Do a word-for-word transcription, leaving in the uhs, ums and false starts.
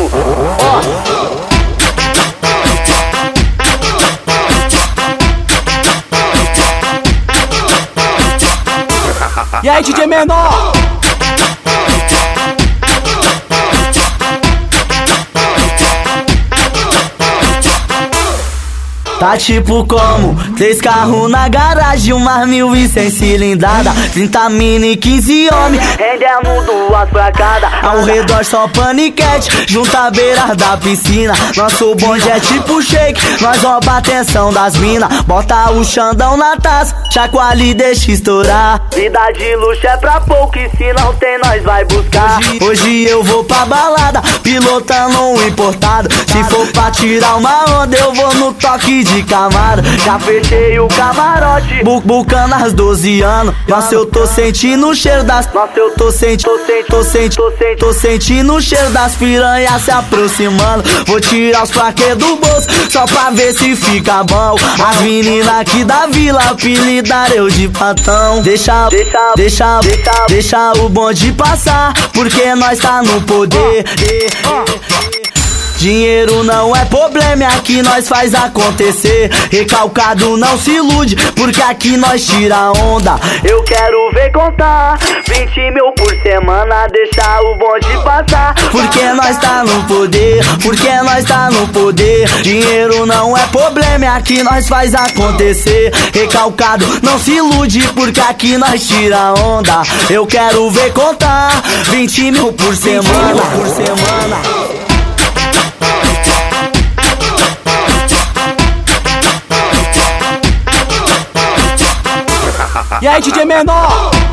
Ó. E aí, D J menor? Tá tipo como? Três carros na garagem, umas mil e cem cilindrada, trinta mini, quinze homens, rendendo duas pra cada. Ao redor só paniquete, junto à beira da piscina. Nosso bonde é tipo shake, nós rouba a atenção das mina. Bota o Xandão na taça, chacoalha e deixa estourar. Vida de luxo é pra pouco e se não tem nós vai buscar. Hoje, hoje eu vou pra balada, pilotando um importado. Se for pra tirar uma onda eu vou no toque de de Camaro, já fechei o camarote, bu bucando às doze anos. Nossa, eu tô sentindo o cheiro das. Nossa, eu tô sentindo, tô sentindo, tô sentindo, tô sentindo, tô sentindo o cheiro das piranhas se aproximando. Vou tirar os plaquês do bolso, só pra ver se fica bom. As meninas aqui da vila apelidaram eu de patão. Deixa, deixa, deixa, deixa, deixa o bonde passar, porque nós tá no poder. Dinheiro não é problema, aqui nós faz acontecer. Recalcado não se ilude, porque aqui nós tira onda. Eu quero ver contar vinte mil por semana, deixar o bonde passar, porque nós tá no poder, porque nós tá no poder. Dinheiro não é problema, aqui nós faz acontecer. Recalcado não se ilude, porque aqui nós tira onda. Eu quero ver contar vinte mil por semana, por semana. E aí, D J menor?